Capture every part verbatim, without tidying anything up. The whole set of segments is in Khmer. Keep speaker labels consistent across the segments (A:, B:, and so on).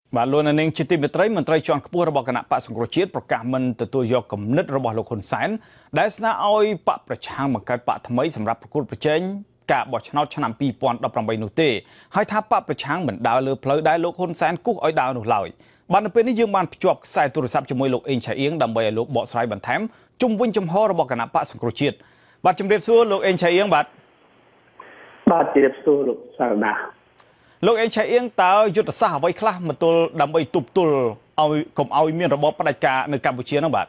A: បាទលោកនាងជាទីមេត្រីមន្ត្រីជាន់ខ្ពស់របស់គណៈបកសង្គ្រោះជាតិប្រកាសមិនទទួលយកគំនិតរបស់លោកហ៊ុនសែនដែលស្នើឲ្យបកប្រឆាំងបង្កើតបកថ្មីសម្រាប់ប្រគល់ប្រជែងការបោះឆ្នោតឆ្នាំពីរពាន់ដប់ប្រាំបីនោះទេហើយថាបកប្រឆាំងមិនដើរលើផ្លូវដែលលោកហ៊ុនសែនគូសឲ្យដើរនោះឡើយបាទនៅពេលនេះយើងបានភ្ជាប់ខ្សែទូរស័ព្ទជាមួយលោកអេងឆៃអៀងដើម្បីឲ្យលោកបកស្រាយបន្ថែមជុំវិញចំហរបស់គណៈបកសង្គ្រោះជាតិបាទជំរាបសួរលោកអេងឆៃអៀងបាទ
B: បាទជំរាបសួរលោកសារណា
A: លោកអេងឆៃអៀងតើយុទ្ធសាស្ត្រអ្វីខ្លះមកទល់ដើម្បីទប់ទល់ឲ្យកុំឲ្យមានរបបផ្ដាច់ការនៅកម្ពុជានោះបាទ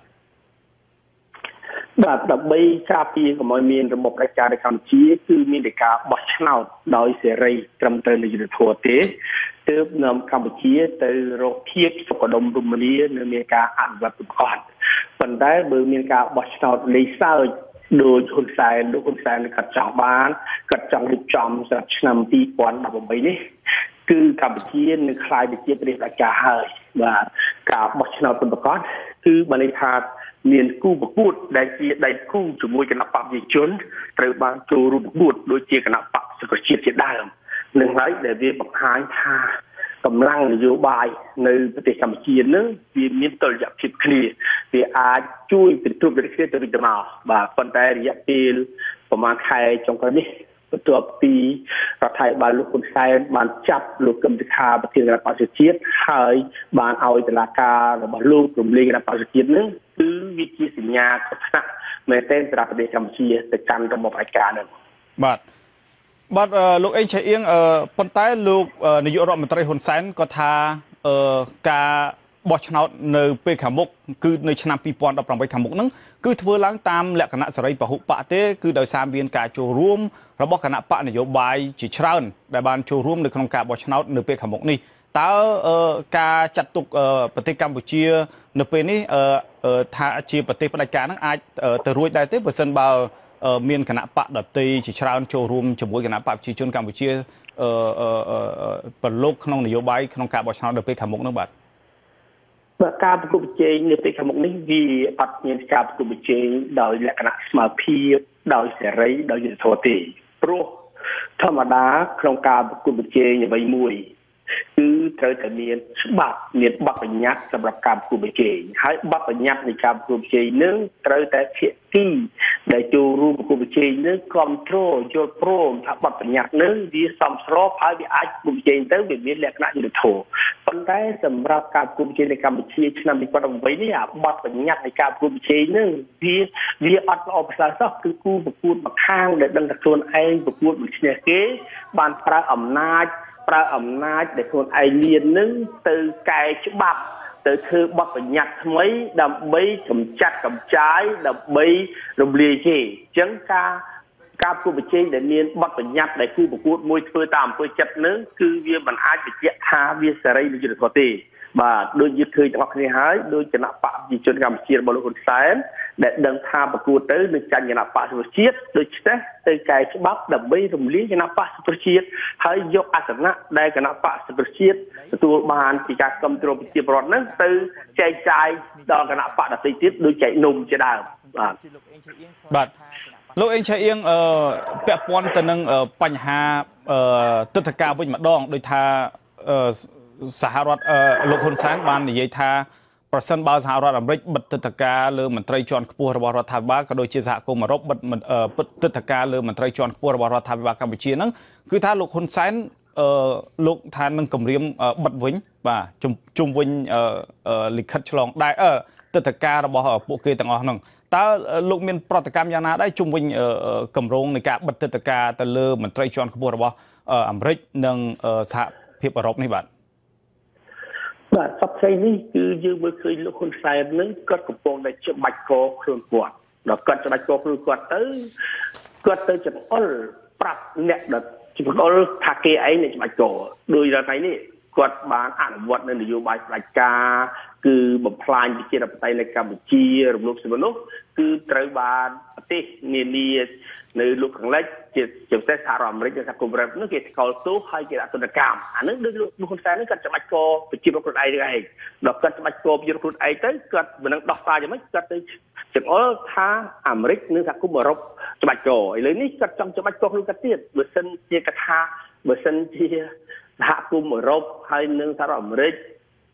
B: បាទដើម្បីការពារកុំឲ្យមានរបបផ្ដាច់ការនៅកម្ពុជាគឺមានតែការបោះឆ្នោតដោយសេរីត្រឹមត្រូវនៃយុត្តិធម៌ទេទើបនាំកម្ពុជាទៅរកភាពសុខដុមរមនានៅមានការអនុវត្តប្រកបប៉ុន្តែបើមានការបោះឆ្នោតលេខសើចដោយហ៊ុនសែនលោកហ៊ុនសែនកាត់ចង់បានកាត់ចង់រៀបចំសម្រាប់ឆ្នាំពីរពាន់ដប់ប្រាំបីនេះគឺកម្ពុជានឹងក្លាយទៅជាប្រទេសផ្ដាច់ការហើយបាទការបោះឆ្នោតពិតប្រាកដគឺបានន័យថាមានគូប្រកួតដែលជាដៃគូជាមួយគណៈបកប្រជាជនត្រូវបានចូលរួមប្រកួតដូចជាគណៈបកសង្គ្រោះជាតិជាដើមនឹងហើយដែលវាបង្ហាញថាកម្លាំងនយោបាយនៅប្រទេសកម្ពុជានឹងវាមានតុល្យភាពគ្នាវាអាចជួយពិទ្រូបវិទ្យាទៅវិញទៅមកបាទប៉ុន្តែរយៈពេលប្រហែលខែចុងក្រោយនេះបន្ទាប់ពីរដ្ឋាភិបាលលោកហ៊ុនសែនបានចាប់លោកកឹមសុខាប្រធានគណៈបក្សប្រជាជាតិហើយបានឲ្យតុលាការរបស់លោករំលាយគណៈបក្សប្រជាជាតិនឹងគឺវាជាសញ្ញាកថ្នាក់មែនទែនសម្រាប់ប្រទេសកម្ពុជាទៅកាន់របបផ្ដាច់ការនឹង
A: បាទបាទលោកអេងឆៃអៀងប៉ុន្តែលោកនាយករដ្ឋមន្ត្រីហ៊ុនសែនក៏ថាការបោះឆ្នោតនៅពេលខាងមុខគឺនៅឆ្នាំពីរពាន់ដប់ប្រាំបីខាងមុខហ្នឹងគឺធ្វើឡើងតាមលក្ខណៈសេរីពហុបកទេគឺដោយសារមានការចូលរួមរបស់គណៈបកនយោបាយជាច្រើនដែលបានចូលរួមនៅក្នុងការបោះឆ្នោតនៅពេលខាងមុខនេះតើការចាត់ទុកប្រទេសកម្ពុជានៅពេលនេះថាជាប្រទេសផ្ដាច់ការហ្នឹងអាចទៅរួចដែរទេបើសិនបើមានគណៈបកដតីជាច្រើនចូលរួមជាមួយគណៈបកប្រជាជនកម្ពុជាប្រឡូកក្នុងនយោបាយក្នុងការបោះឆ្នោតនៅពេលខាងមុខនោះបាទ
B: បាទការប្រគល់ប្រជែងនៅពេលខាងមុខនេះវាអត់មានការប្រគល់ប្រជែងដោយលក្ខណៈស្មើភាពដោយសេរីដោយយុត្តិធម៌ទេព្រោះធម្មតាក្នុងការប្រគល់ប្រជែងអ្វីមួយគឺត្រូវតែមានច្បាប់មានបទបញ្ញត្តិសម្រាប់ការប្រគល់ប្រជែងហើយបទបញ្ញត្តិនៃការប្រគល់ប្រជែងនឹងត្រូវតែភាគីដែលចូលរួមប្រគល់ប្រជែងនឹងគ្រប់គ្រងយល់ព្រមថាបទបញ្ញត្តិនឹងវាសមស្របហើយវាអាចប្រគល់ប្រជែងទៅវាមានលក្ខណៈយុត្តិធម៌ប៉ុន្តែសម្រាប់ការប្រគល់ប្រជែងនៅកម្ពុជាឆ្នាំពីរពាន់ដប់ប្រាំបីនេះអាបទបញ្ញត្តិនៃការប្រគល់ប្រជែងនឹងវាវាអត់ល្អប្រសើរសោះគឺគូប្រកួតម្ខាងដែលដឹងតែខ្លួនឯងប្រកួតមិនឈ្នះគេបានប្រើអំណាចប្រើអំណាចដែលខ្លួនឯងមាននឹងទៅកែច្បាប់ទៅធ្វើបទបញ្ញត្តិថ្មីដើម្បីកម្ចាត់កម្ចាយដើម្បីរំលាយគេអញ្ចឹងការការប្រគល់ប្រជែងដែលមានបទបញ្ញត្តិដែលគូប្រកួតមួយធ្វើតាមអំពើចិត្តនឹងគឺវាមិនអាចបញ្ជាក់ថាវាសេរីនិងយុត្តិធម៌ទេបាទដូចយើងឃើញទាំងអស់គ្នាហើយដោយគណៈបកប្រជាជនកម្ពុជារបស់លោកហ៊ុនសែនដែលដឹងថាប្រកួតទៅនឹងចាញ់គណៈបកសង្គ្រោះជាតិដូច្នេះទៅកែច្បាប់ដើម្បីរំលាយគណៈបកសង្គ្រោះជាតិហើយយកអាសនៈដែលគណៈបកសង្គ្រោះជាតិទទួលបានពីការគ្រប់គ្រងប្រជាពលរដ្ឋហ្នឹងទៅចែកចាយដល់គណៈបកដទៃទៀតដោយចែកនំជាដើមបាទ
A: បាទលោកអេងឆៃអៀងអឺពាក់ព័ន្ធទៅនឹងបញ្ហាទិដ្ឋាការវិញម្ដងដោយថាសហរដ្ឋលោកហ៊ុនសែនបាននិយាយថាប្រសិនបើសហរដ្ឋអាមេរិកបិទទិដ្ឋាការលើមន្ត្រីជាន់ខ្ពស់របស់រដ្ឋាភិបាលក៏ដូចជាសហគមន៍អឺរ៉ុបបិទទិដ្ឋាការលើមន្ត្រីជាន់ខ្ពស់របស់រដ្ឋាភិបាលកម្ពុជាហ្នឹងគឺថាលោកហ៊ុនសែនអឺលោកថានឹងគម្រាមបិទវិញបាទជុំវិញលិខិតឆ្លងដែរទិដ្ឋាការរបស់ពួកគេទាំងអស់ហ្នឹងតើលោកមានប្រតិកម្មយ៉ាងណាដែរជុំវិញគម្រោងនៃការបិទទិដ្ឋាការទៅលើមន្ត្រីជាន់ខ្ពស់របស់អាមេរិកនិងសហភាពអឺរ៉ុបនេះបាទ
B: បាទសប្តាហ៍នេះគឺយើងមើលឃើញលោកហ៊ុនសែននឹងគាត់កំពុងតែច្បាច់កខ្លួនគាត់ដល់គាត់ច្បាច់កខ្លួនគាត់ទៅគាត់ទៅចង្អុលប្រាប់អ្នកដែលចង្អុលថាគេឯងអ្នកច្បាច់កដោយថ្ងៃនេះគាត់បានអនុវត្តនៅនយោបាយផ្ដាច់ការគឺបំផ្លាញប្រជាធិបតេយ្យនៅកម្ពុជារំលោភសិទ្ធិមនុស្សគឺត្រូវបានប្រទេសនានានៅលោកខាងលិចជាជាពិសេសសហរដ្ឋអាមេរិកនិងសហគមន៍អឺរ៉ុបនោះគេស្គាល់ទោសហើយគេដាក់ទណ្ឌកម្មអានឹងដូចលោកហ៊ុនសែននេះគាត់ច្បាច់កប្រជាពលរដ្ឋខ្លួនឯងទៅឯងដល់គាត់ច្បាច់កប្រជាពលរដ្ឋខ្លួនឯងទៅគាត់មិននឹងដោះស្រាយយ៉ាងម៉េចគាត់ទៅចង្អុលថាអាមេរិកនិងសហគមន៍អឺរ៉ុបច្បាច់កឥឡូវនេះគាត់ចង់ច្បាច់កខ្លួនគាត់ទៀតបើសិនជាកថាបើសិនជាសហគមន៍អឺរ៉ុបហើយនិងសហរដ្ឋអាមេរិក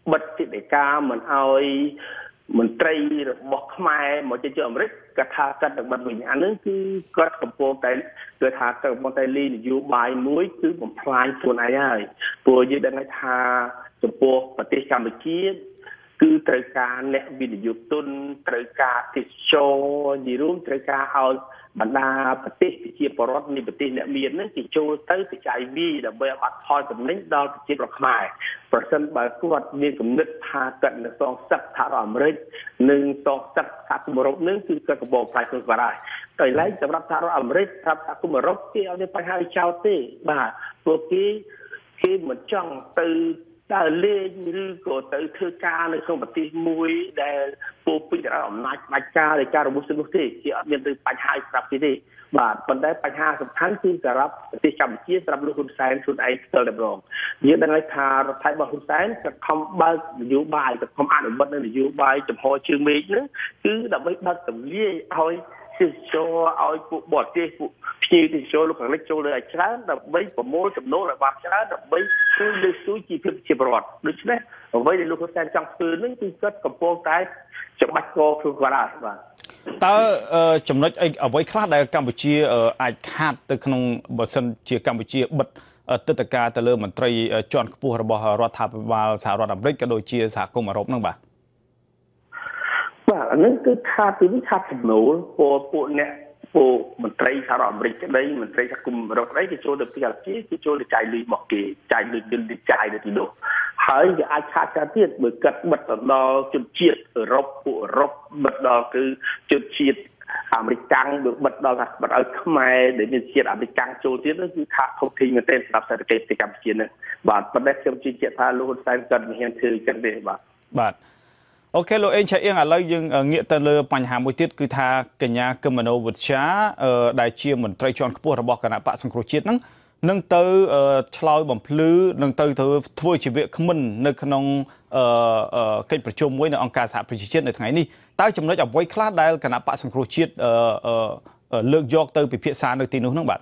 B: បិទទីដីកាមិនអោយមន្ត្រីរបស់ខ្មែរមកជិះអាមេរិកគាត់ថាគាត់នឹងបិទវិញអានឹងគឺគាត់កំពុងតែគឺថាគាត់កំពុងតែលីនយោបាយមួយគឺបំផ្លាញខ្លួនឯងហើយព្រោះយើងដឹងថាចំពោះប្រទេសកម្ពុជាគឺត្រូវការអ្នកវិនិយោគទុនត្រូវការទេសចរនិយាយរួមត្រូវការឲ្យបណ្ដាប្រទេសជាបរដ្ឋនៃប្រទេសអ្នកមានហ្នឹងគេចូលទៅទៅចាយវាដើម្បីឲ្យបាត់ផលចំណេញដល់ប្រជាប្រដ្ឋខ្មែរប្រសិនបើគាត់មានគំនិតថាគាត់នឹងសងសឹកសហរដ្ឋអាមេរិកនិងសងសឹកសហគមន៍អឺរ៉ុបហ្នឹងគឺគាត់កំពុងផ្លាយខ្លួនបាត់ហើយតែឡែកសម្រាប់សហរដ្ឋអាមេរិកសម្រាប់សហគមន៍អឺរ៉ុបគេអត់មានបញ្ហាចោលទេបាទព្រោះគេគេមិនចង់ទៅដើរលេងឬក៏ទៅធ្វើការនៅក្នុងប្រទេសមួយដែលពោពេញទៅដោយអំណាចផ្ដាច់ការនៃការរំលោភសិទ្ធិមនុស្សទេជាអត់មានទៅបញ្ហាស្រាប់ទេទេបាទប៉ុន្តែបញ្ហាសំខាន់គឺសម្រាប់ប្រទេសកម្ពុជាសម្រាប់លោកហ៊ុនសែនខ្លួនឯងផ្ទាល់តែម្ដងយើងដឹងហើយថារដ្ឋាភិបាលហ៊ុនសែនក៏ខំបើកនយោបាយក៏ខំអនុវត្តនៅនយោបាយចំហជើងមេឃហ្នឹងគឺដើម្បីបើកទម្លាយឲ្យសិទ្ធិចូលឲ្យពួកបរទេសពួកភ្ញៀវទេសចរលោកខាងលិចចូលលើឲ្យច្រើនដើម្បីប្រមូលចំណូលឲ្យបានច្រើនដើម្បីជួយលើកស្ទួយជីវភាពប្រជាពលរដ្ឋដូច្នេះអ្វីដែលលោកហ៊ុនសែនចង់ធ្វើនឹងគឺគាត់កំពុងតែច្បាច់កខ្លួនគាត់ហើយបាទ
A: តើចំណុចអីអ្វីខ្លះដែលកម្ពុជាអាចខាតទៅក្នុងបើសិនជាកម្ពុជាបិទទិដ្ឋាការទៅលើមន្ត្រីជាន់ខ្ពស់របស់រដ្ឋាភិបាលសហរដ្ឋអាមេរិកក៏ដូចជាសហគមន៍អឺរ៉ុបហ្នឹងបាទ
B: បាទអានេះគឺខាតពីនេះខាតចំណូលពួកពួកអ្នកពួកមន្ត្រីសហរដ្ឋអាមេរិកក្តីមន្ត្រីសហគមន៍អឺរ៉ុបក្តីគេចូលទៅពីកម្ពុជាគេចូលទៅចាយលុយរបស់គេចាយលុយយន្តទៅចាយទៅទីនោះហើយវាអាចខាតការទៀតបើកាត់បិទដល់ជនជាតិអឺរ៉ុបពួកអឺរ៉ុបបិទដល់គឺជនជាតិអាមេរិកកាំងបើបិទដល់ថាបិទឲ្យខ្មែរដែលមានជាតិអាមេរិកកាំងចូលទៀតគឺខាតធំធេងមែនទែនសម្រាប់សេដ្ឋកិច្ចទីកម្ពុជានេះបាទប៉ុន្តែខ្ញុំជឿជាក់ថាលោកហ៊ុនសែនគាត់មិនហ៊ានធ្វើចឹងទេបាទ
A: បាទអូខេលោកអេងឆៃអៀងឥឡូវយើងងាកទៅលើបញ្ហាមួយទៀតគឺថាកញ្ញាកឹមមនោវិជ្ជាដែលជាមន្ត្រីជាន់ខ្ពស់របស់គណៈបកសង្គ្រោះជាតិហ្នឹងនឹងទៅឆ្លើយបំភ្លឺនឹងទៅធ្វើជាវាគ្មិននៅក្នុងកិច្ចប្រជុំមួយនៅអង្គការសហប្រជាជាតិនៅថ្ងៃនេះតើចំណុចអ្វីខ្លះដែលគណៈបកសង្គ្រោះជាតិលើកយកទៅពិភាក្សានៅទីនោះហ្នឹងបាទ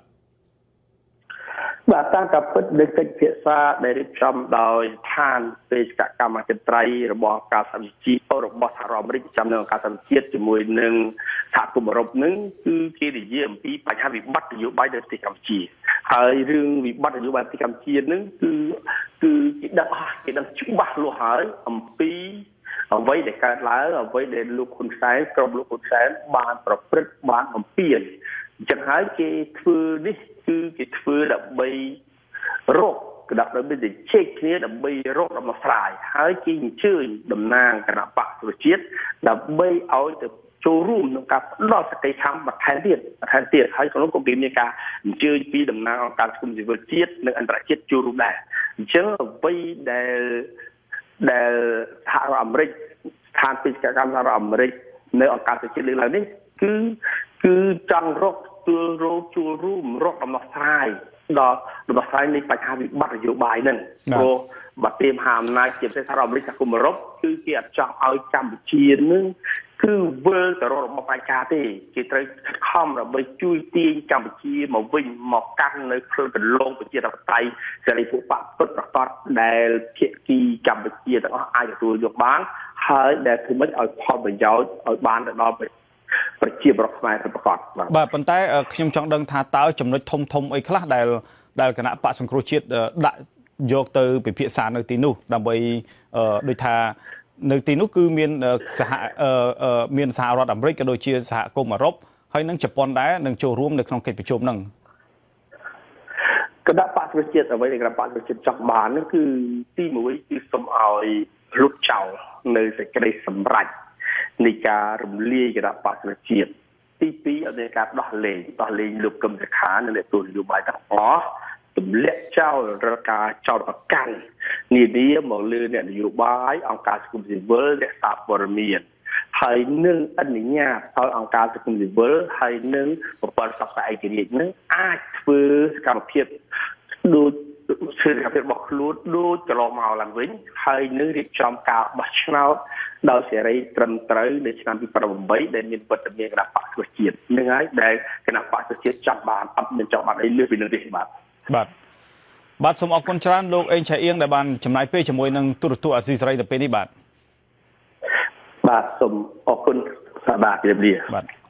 B: បាទតាមការពិតនៃកិច្ចពិភាក្សាដែលរៀបចំដោយឋានបេសកកម្មចិន្ត្រៃយ៍របស់ការសហជីពរបស់សហរដ្ឋអាមេរិកចាំនៅអង្គការសហប្រជាជាតិជាមួយនឹងសហគមន៍អឺរ៉ុបនឹងគឺគេនិយាយអំពីបញ្ហាវិបត្តិនយោបាយនៅប្រទេសកម្ពុជាហើយរឿងវិបត្តិនយោបាយប្រទេសកម្ពុជានឹងគឺគឺគេដឹងអស់គេដឹងច្បាស់លាស់ហើយអំពីអ្វីដែលកើតឡើងអ្វីដែលលោកហ៊ុនសែនក្រុមលោកហ៊ុនសែនបានប្រព្រឹត្តបានបំពេញអញ្ចឹងហើយគេធ្វើនេះគឺគេធ្វើដើម្បីរកក្តាប់ដើម្បីទៅជែកគ្នាដើម្បីរកដំណោះស្រាយហើយគេអញ្ជើញតំណាងគណៈបកប្រជាជាតិដើម្បីឲ្យទៅចូលរួមក្នុងការផ្ដល់សក្ខីកម្មបន្ថែមទៀតបន្ថែមទៀតហើយក្នុងនោះក៏មានការអញ្ជើញពីតំណាងអង្គការសង្គមស៊ីវិលជាតិនិងអន្តរជាតិចូលរួមដែរអញ្ចឹងអ្វីដែលដែលសហរដ្ឋអាមេរិកស្ថានបេសកកម្មសហរដ្ឋអាមេរិកនៅអង្គការសហជាតិលើកឡើងនេះគឺគឺចង់រកជួលរោជួលរួមរកដំណោះស្រាយដល់ដំណោះស្រាយនៃបញ្ហាវិបត្តិនយោបាយហ្នឹងព្រោះបាត់ទេមហាអំណាចជាពិសេសសហរដ្ឋអាមេរិកសហគមន៍អឺរ៉ុបគឺគេអត់ចង់ឲ្យកម្ពុជានឹងគឺវិលទៅរករបបផ្ដាច់ការទេគេត្រូវខិតខំដើម្បីជួយទាញកម្ពុជាមកវិញមកកាន់នៅផ្លូវកន្លងប្រជាធិបតេយ្យសេរីភូប៉ពិតប្រាកដដែលភាគីកម្ពុជាទាំងអស់អាចទទួលយកបានហើយដែលធ្វើម៉េចឲ្យផលប្រយោជន៍ឲ្យបានទៅដល់ប្រជាប្រដ្ឋខ្មែរប្រកប
A: បាទប៉ុន្តែខ្ញុំចង់ដឹងថាតើចំណុចធំធំអីខ្លះដែលដែលគណៈបកសង្គ្រោះជាតិដាក់យកទៅពិភាក្សានៅទីនោះដើម្បីដូចថានៅទីនោះគឺមានសហមានសហរដ្ឋអាមេរិកក៏ដូចជាសហគមន៍អឺរ៉ុបហើយនិងជប៉ុនដែរនឹងចូលរួមនៅក្នុងកិច្ចប្រជុំហ្នឹង
B: គណៈបកប្រជាជាតិអ្វីដែលគណៈបកប្រជាជាតិចង់បាននោះគឺទីមួយគឺសូមឲ្យលុបចោលនៅសេចក្តីសម្រេចនៃការរំលាយគណៈបកប្រជាជាតិទីពីរឲ្យការដោះលែងដោះលែងលោកកឹមសុខានិងអ្នកទទួលនយោបាយទាំងអស់ទម្លាក់ចោលរដ្ឋការចោលប្រកាន់នានាមកលើអ្នកនយោបាយអង្គការសង្គមស៊ីវិលអ្នកសារព័ត៌មានហើយនឹងអនុញ្ញាតឲ្យអង្គការសង្គមស៊ីវិលហើយនឹងប្រព័ន្ធផ្សព្វផ្សាយឯករាជ្យនឹងអាចធ្វើសកម្មភាពដូចធ្វើសកម្មភាពរបស់ខ្លួនដូចកន្លងមកឡើងវិញហើយនឹងរៀបចំការបោះឆ្នោតដោយសេរីត្រឹមត្រូវនៅឆ្នាំពីប្រាំប្រាំដែលមានវត្តមានគណៈបកប្រជាជាតិនឹងហើយដែលគណៈបកប្រជាជាតិចាប់បានអត់មានចង់បានអីលើពីនឹងទេបាទ
A: បាទបាទសូមអរគុណច្រើនលោកអេងឆៃអៀងដែលបានចំណាយពេលជាមួយនឹងទូរទស្សន៍អាស៊ីសេរីទៅពេលនេះបាទ
B: បាទសូមអរគុណបាទជម្រាបលា
A: បាទ